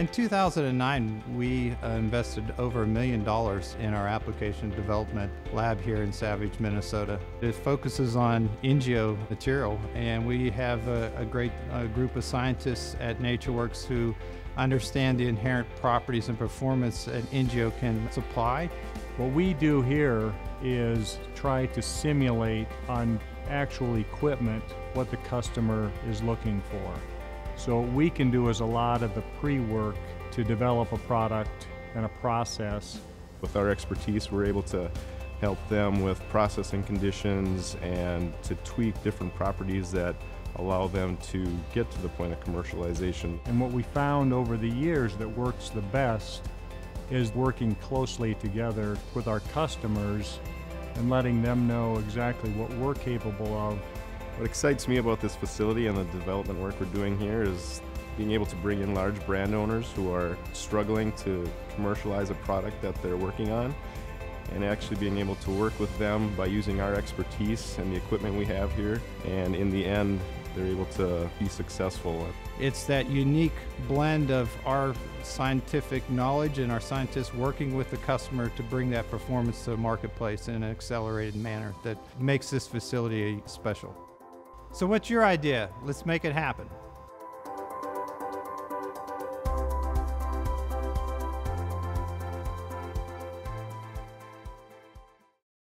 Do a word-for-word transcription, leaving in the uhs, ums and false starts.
two thousand nine, we uh, invested over a million dollars in our application development lab here in Savage, Minnesota. It focuses on Ingeo material, and we have a, a great uh, group of scientists at NatureWorks who understand the inherent properties and performance that Ingeo can supply. What we do here is try to simulate on actual equipment what the customer is looking for. So what we can do is a lot of the pre-work to develop a product and a process. With our expertise, we're able to help them with processing conditions and to tweak different properties that allow them to get to the point of commercialization. And what we found over the years that works the best is working closely together with our customers and letting them know exactly what we're capable of. What excites me about this facility and the development work we're doing here is being able to bring in large brand owners who are struggling to commercialize a product that they're working on, and actually being able to work with them by using our expertise and the equipment we have here, and in the end they're able to be successful. It's that unique blend of our scientific knowledge and our scientists working with the customer to bring that performance to the marketplace in an accelerated manner that makes this facility special. So what's your idea? Let's make it happen.